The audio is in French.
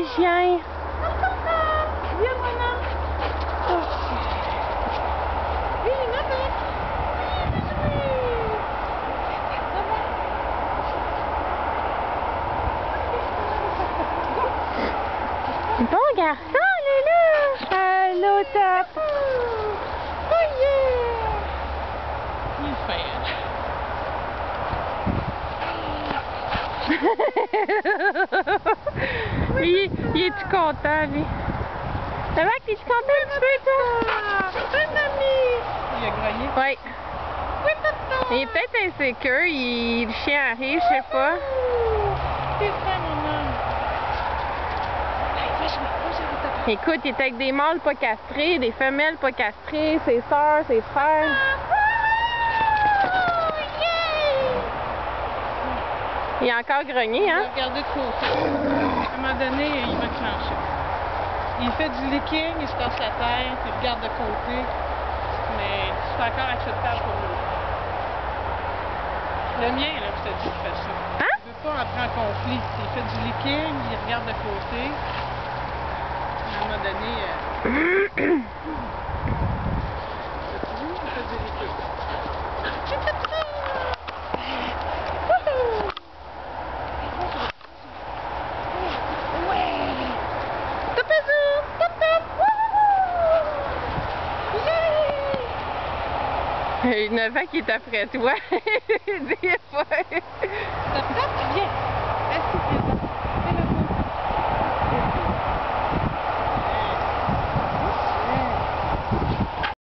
le chien. Viens, maman. Oui, Novak. Bon garçon, Loulou. Allô, Top. Oh yeah. Il est fin, hein? Il est-tu content, lui? Novak, es-tu content un petit peu, toi? Un ami! Il a grogné? Oui. Oui, papa! Il est peut-être insécure, le chien arrive, je sais pas. C'est ça, maman. Écoute, il est avec des mâles pas castrés, des femelles pas castrées, ses sœurs, ses frères. Il est encore grogné, hein? Il va regarder de côté. À un moment donné, il va clencher. Il fait du licking, il se casse la tête, il regarde de côté. Mais c'est encore acceptable pour lui. Le mien, là, je te dis, il fait ça. Hein? Il veut pas entrer en conflit. Il fait du licking, il regarde de côté. À un moment donné, il fait du licking. J'ai fait ça! Novak est après toi. Dis pas. Viens!